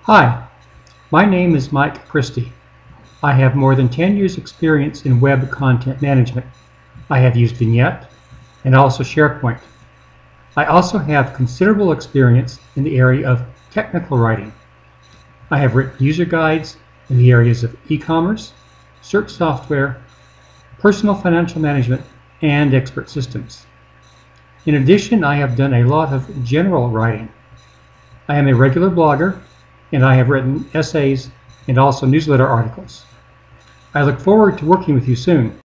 Hi, my name is Mike Christie. I have more than 10 years experience in web content management. I have used Vignette and also SharePoint. I also have considerable experience in the area of technical writing. I have written user guides in the areas of e-commerce, search software, personal financial management, and expert systems. In addition, I have done a lot of general writing. I am a regular blogger, and I have written essays and also newsletter articles. I look forward to working with you soon.